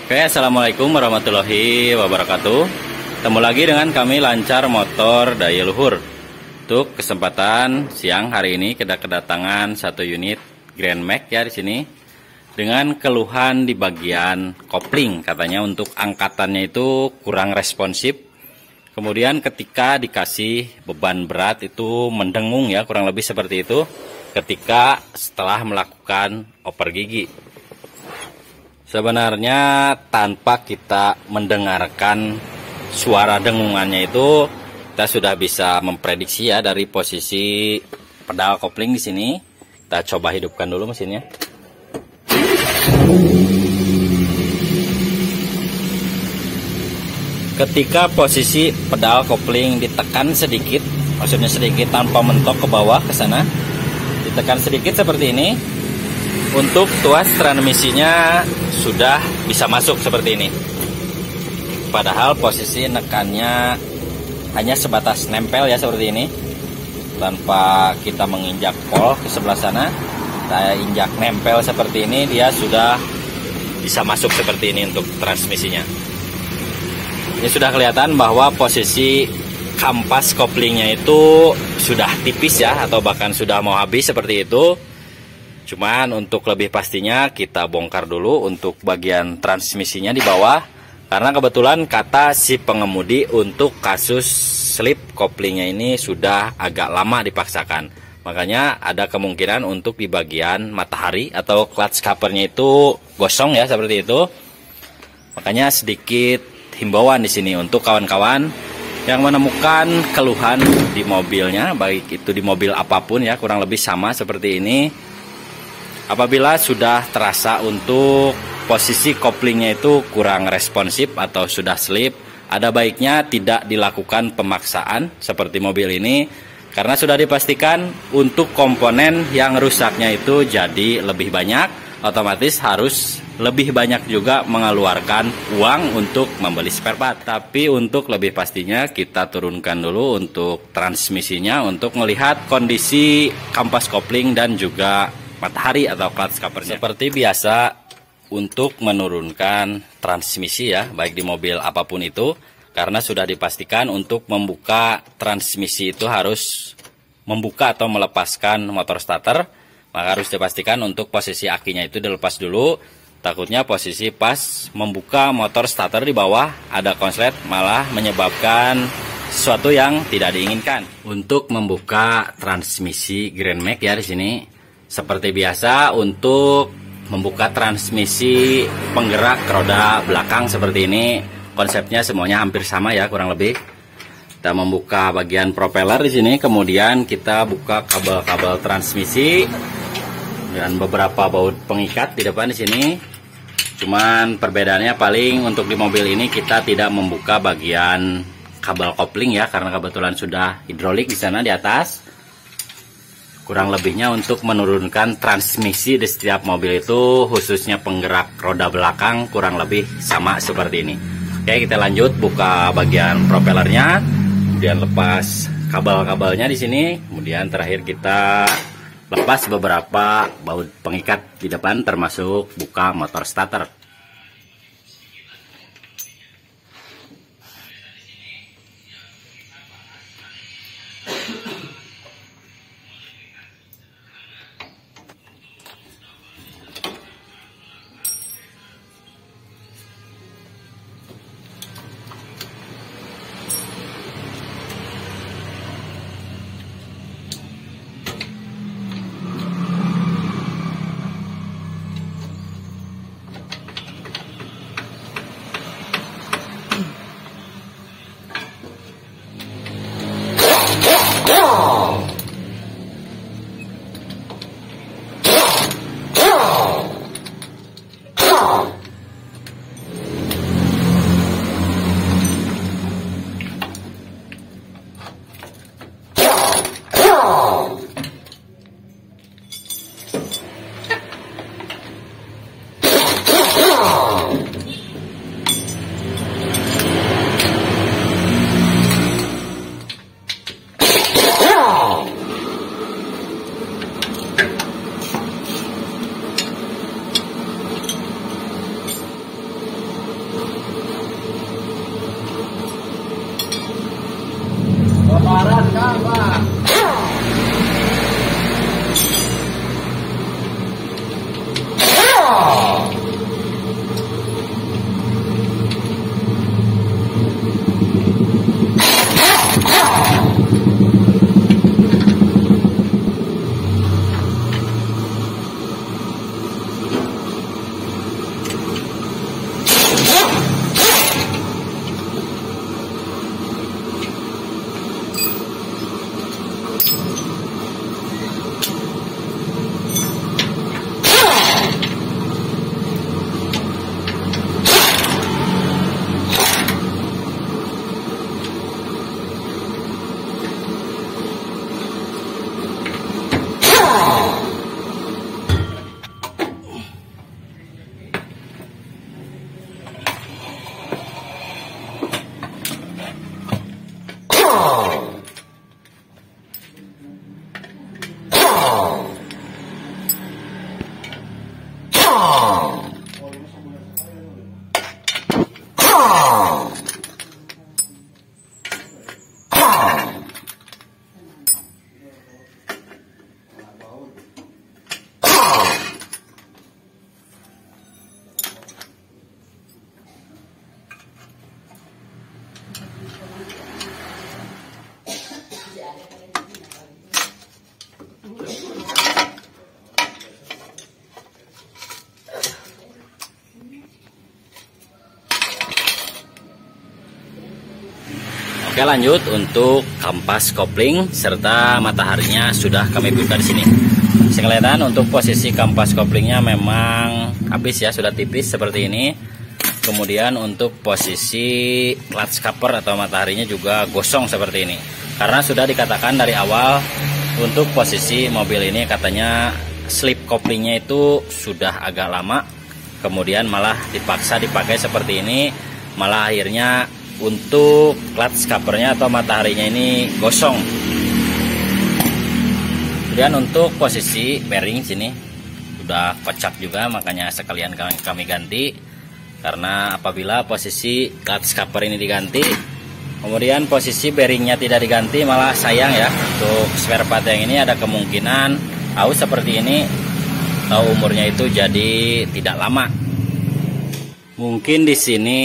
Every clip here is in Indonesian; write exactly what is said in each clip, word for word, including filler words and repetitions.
Oke, assalamualaikum warahmatullahi wabarakatuh. Ketemu lagi dengan kami Lancar Motor Daya Luhur. Untuk kesempatan siang hari ini kita kedatangan satu unit Grand Max ya di sini dengan keluhan di bagian kopling, katanya untuk angkatannya itu kurang responsif. Kemudian ketika dikasih beban berat itu mendengung ya, kurang lebih seperti itu ketika setelah melakukan oper gigi. Sebenarnya tanpa kita mendengarkan suara dengungannya itu kita sudah bisa memprediksi ya dari posisi pedal kopling di sini. Kita coba hidupkan dulu mesinnya. Ketika posisi pedal kopling ditekan sedikit, maksudnya sedikit tanpa mentok ke bawah ke sana, ditekan sedikit seperti ini. Untuk tuas transmisinya sudah bisa masuk seperti ini. Padahal posisi nekannya hanya sebatas nempel ya seperti ini. Tanpa kita menginjak pol ke sebelah sana, kita injak nempel seperti ini, dia sudah bisa masuk seperti ini untuk transmisinya. Ini sudah kelihatan bahwa posisi kampas koplingnya itu sudah tipis ya, atau bahkan sudah mau habis seperti itu. Cuman untuk lebih pastinya kita bongkar dulu untuk bagian transmisinya di bawah, karena kebetulan kata si pengemudi untuk kasus slip koplingnya ini sudah agak lama dipaksakan. Makanya ada kemungkinan untuk di bagian matahari atau clutch covernya itu gosong ya seperti itu. Makanya sedikit himbauan di sini untuk kawan-kawan yang menemukan keluhan di mobilnya, baik itu di mobil apapun ya, kurang lebih sama seperti ini. Apabila sudah terasa untuk posisi koplingnya itu kurang responsif atau sudah slip, ada baiknya tidak dilakukan pemaksaan seperti mobil ini, karena sudah dipastikan untuk komponen yang rusaknya itu jadi lebih banyak, otomatis harus lebih banyak juga mengeluarkan uang untuk membeli spare part. Tapi untuk lebih pastinya kita turunkan dulu untuk transmisinya untuk melihat kondisi kampas kopling dan juga matahari atau clutch covernya. Seperti biasa untuk menurunkan transmisi ya, baik di mobil apapun itu, karena sudah dipastikan untuk membuka transmisi itu harus membuka atau melepaskan motor starter, maka harus dipastikan untuk posisi akinya itu dilepas dulu. Takutnya posisi pas membuka motor starter di bawah ada konslet, malah menyebabkan sesuatu yang tidak diinginkan. Untuk membuka transmisi Grand Max ya di sini, seperti biasa untuk membuka transmisi penggerak roda belakang seperti ini, konsepnya semuanya hampir sama ya kurang lebih. Kita membuka bagian propeller di sini, kemudian kita buka kabel-kabel transmisi dan beberapa baut pengikat di depan di sini. Cuman perbedaannya paling untuk di mobil ini kita tidak membuka bagian kabel kopling ya, karena kebetulan sudah hidrolik di sana di atas. Kurang lebihnya untuk menurunkan transmisi di setiap mobil itu, khususnya penggerak roda belakang, kurang lebih sama seperti ini. Oke, kita lanjut buka bagian propellernya, kemudian lepas kabel-kabelnya di sini, kemudian terakhir kita lepas beberapa baut pengikat di depan, termasuk buka motor starter. Oke, lanjut untuk kampas kopling serta mataharinya sudah kami buka di sini. Kelihatan untuk posisi kampas koplingnya memang habis ya, sudah tipis seperti ini. Kemudian untuk posisi clutch cover atau mataharinya juga gosong seperti ini. Karena sudah dikatakan dari awal untuk posisi mobil ini katanya slip koplingnya itu sudah agak lama. Kemudian malah dipaksa dipakai seperti ini, malah akhirnya untuk clutch covernya atau mataharinya ini gosong. Kemudian untuk posisi bearing sini sudah pecah juga, makanya sekalian kami ganti. Karena apabila posisi clutch cover ini diganti, kemudian posisi bearingnya tidak diganti, malah sayang ya. Untuk spare part yang ini ada kemungkinan aus seperti ini, atau umurnya itu jadi tidak lama. Mungkin di sini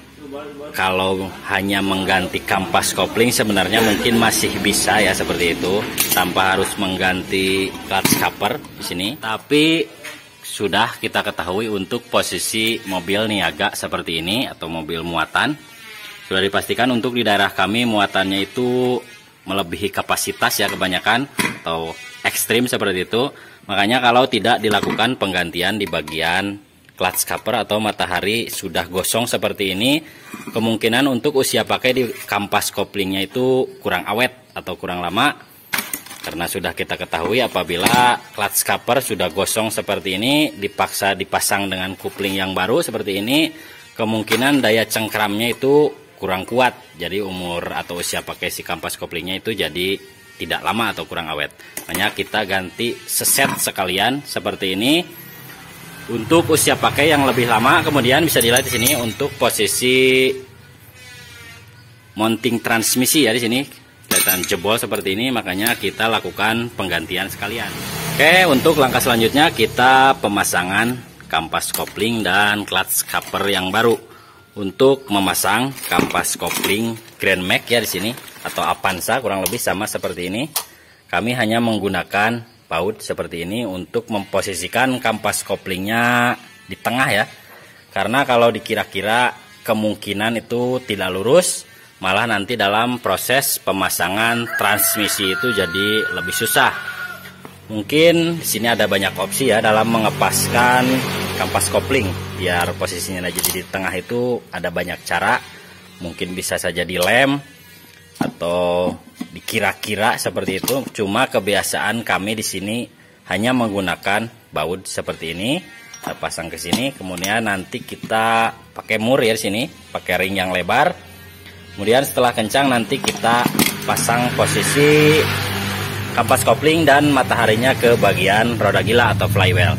kalau hanya mengganti kampas kopling sebenarnya mungkin masih bisa ya seperti itu, tanpa harus mengganti clutch cover di sini. Tapi sudah kita ketahui untuk posisi mobil niaga seperti ini atau mobil muatan, sudah dipastikan untuk di daerah kami muatannya itu melebihi kapasitas ya kebanyakan atau ekstrim seperti itu. Makanya kalau tidak dilakukan penggantian di bagian clutch cover atau matahari sudah gosong seperti ini, kemungkinan untuk usia pakai di kampas koplingnya itu kurang awet atau kurang lama. Karena sudah kita ketahui apabila clutch cover sudah gosong seperti ini, dipaksa dipasang dengan kopling yang baru seperti ini, kemungkinan daya cengkramnya itu kurang kuat. Jadi umur atau usia pakai si kampas koplingnya itu jadi tidak lama atau kurang awet. Makanya kita ganti seset sekalian seperti ini. Untuk usia pakai yang lebih lama, kemudian bisa dilihat di sini untuk posisi mounting transmisi ya, di sini kelihatan jebol seperti ini, makanya kita lakukan penggantian sekalian. Oke, untuk langkah selanjutnya kita pemasangan kampas kopling dan clutch cover yang baru. Untuk memasang kampas kopling Grand Max ya di sini atau Avanza kurang lebih sama seperti ini. Kami hanya menggunakan baut seperti ini untuk memposisikan kampas koplingnya di tengah ya. Karena kalau dikira-kira kemungkinan itu tidak lurus, malah nanti dalam proses pemasangan transmisi itu jadi lebih susah. Mungkin di sini ada banyak opsi ya dalam mengepaskan kampas kopling biar posisinya jadi di tengah itu, ada banyak cara. Mungkin bisa saja dilem atau dikira-kira seperti itu. Cuma kebiasaan kami di sini hanya menggunakan baut seperti ini. Kita pasang ke sini, kemudian nanti kita pakai mur ya di sini, pakai ring yang lebar. Kemudian setelah kencang nanti kita pasang posisi kampas kopling dan mataharinya ke bagian roda gila atau flywheel.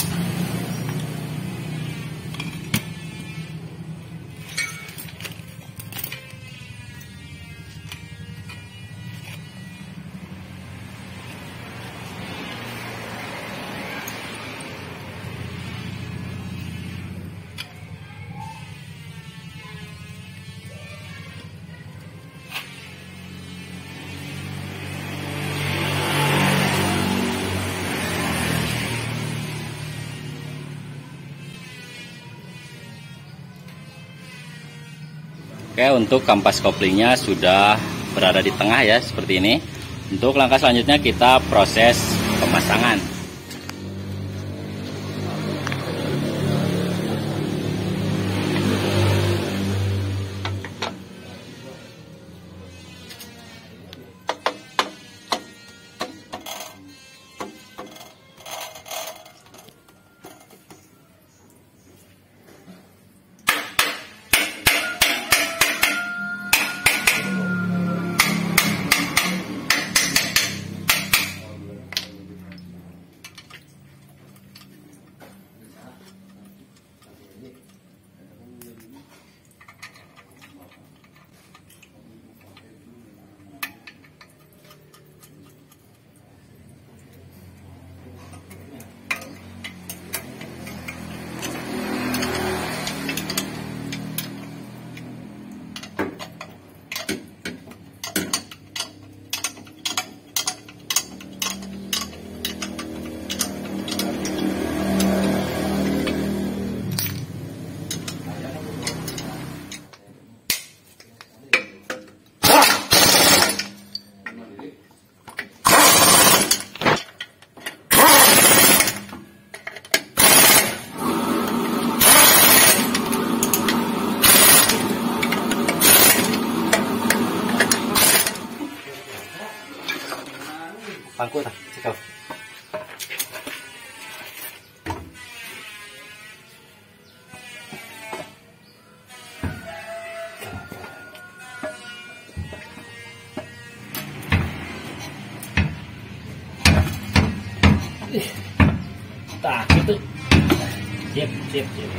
Oke, untuk kampas koplingnya sudah berada di tengah ya, seperti ini. Untuk langkah selanjutnya kita proses pemasangan. pangku tah cekel. Tak gitu. Siap, siap, siap.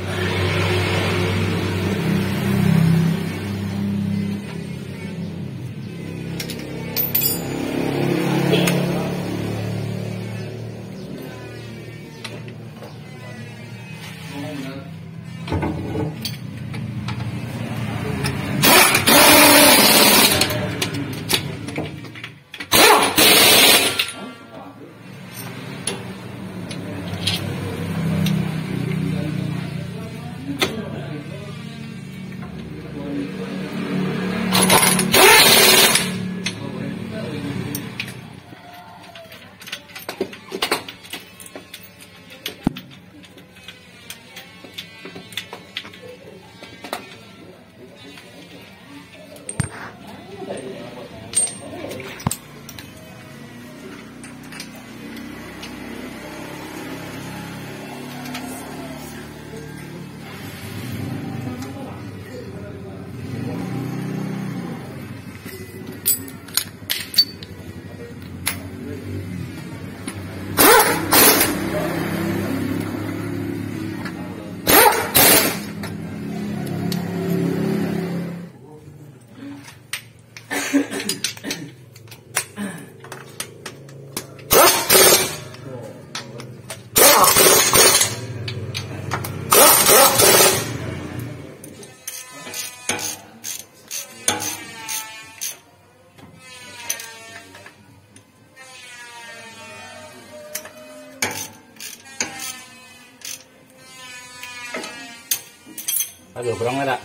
Aduh, kurang ada.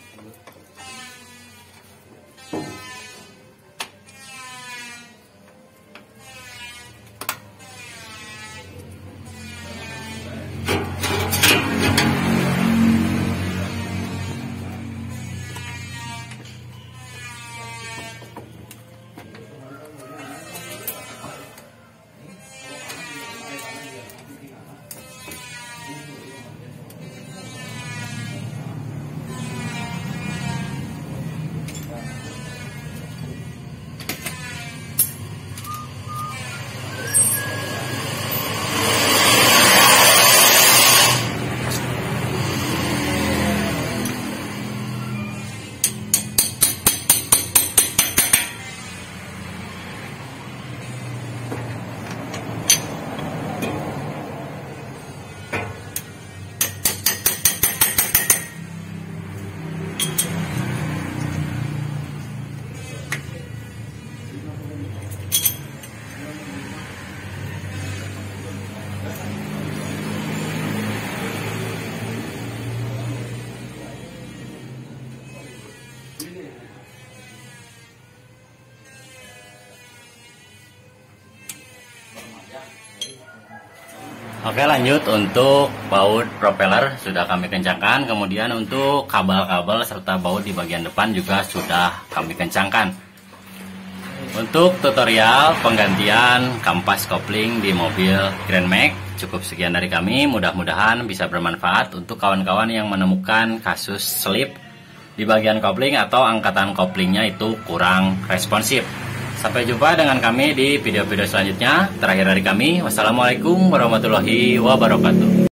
Oke, lanjut untuk baut propeller sudah kami kencangkan. Kemudian untuk kabel-kabel serta baut di bagian depan juga sudah kami kencangkan. Untuk tutorial penggantian kampas kopling di mobil Grand Max cukup sekian dari kami. Mudah-mudahan bisa bermanfaat untuk kawan-kawan yang menemukan kasus slip di bagian kopling atau angkatan koplingnya itu kurang responsif. Sampai jumpa dengan kami di video-video selanjutnya. Terakhir dari kami, wassalamualaikum warahmatullahi wabarakatuh.